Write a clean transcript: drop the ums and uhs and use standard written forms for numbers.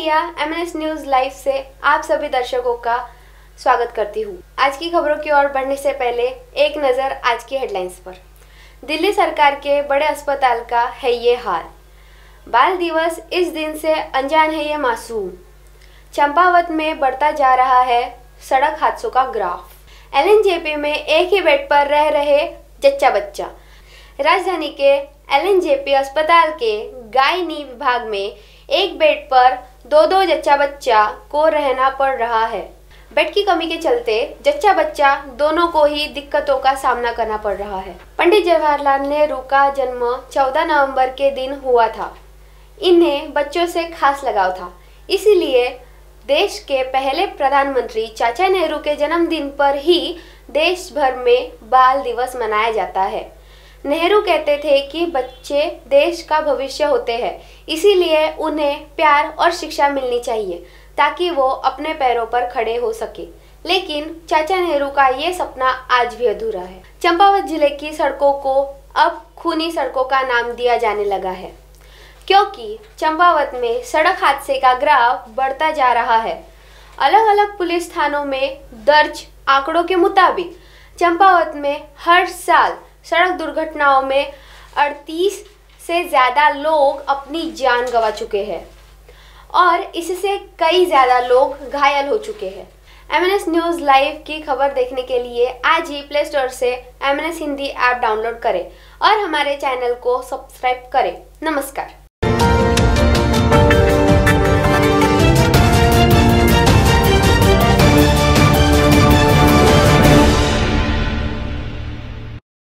India MNS news live से आप सभी दर्शकों का स्वागत करती हूँ। आज की खबरों की ओर बढ़ने से पहले एक नज़र आज की हेडलाइंस पर। दिल्ली सरकार के बड़े अस्पताल का है ये हाल। बाल दिवस इस दिन से अनजान है ये मासूम। चंपावत में बढ़ता जा रहा है सड़क हादसों का ग्राफ। एलएनजेपी में एक ही बेड पर रह रहे जच्चा बच्चा। राजधानी के एलएनजेपी अस्पताल के गायनी विभाग में एक बेड पर दो जच्चा बच्चा को रहना पड़ रहा है। बेड की कमी के चलते जच्चा बच्चा दोनों को ही दिक्कतों का सामना करना पड़ रहा है। पंडित जवाहरलाल नेहरू का जन्म 14 नवंबर के दिन हुआ था। इन्हें बच्चों से खास लगाव था, इसीलिए देश के पहले प्रधानमंत्री चाचा नेहरू के जन्मदिन पर ही देश भर में बाल दिवस मनाया जाता है। नेहरू कहते थे कि बच्चे देश का भविष्य होते हैं, इसीलिए उन्हें प्यार और शिक्षा मिलनी चाहिए ताकि वो अपने पैरों पर खड़े हो सके। लेकिन चाचा नेहरू का ये सपना आज भी अधूरा है। चंपावत जिले की सड़कों को अब खूनी सड़कों का नाम दिया जाने लगा है, क्योंकि चंपावत में सड़क हादसे का ग्राफ बढ़ता जा रहा है। अलग अलग पुलिस थानों में दर्ज आंकड़ों के मुताबिक चंपावत में हर साल सड़क दुर्घटनाओं में 38 से ज़्यादा लोग अपनी जान गंवा चुके हैं और इससे कई ज़्यादा लोग घायल हो चुके हैं। एमएनएस न्यूज़ लाइव की खबर देखने के लिए आज ही प्ले स्टोर से एमएनएस हिंदी ऐप डाउनलोड करें और हमारे चैनल को सब्सक्राइब करें। नमस्कार।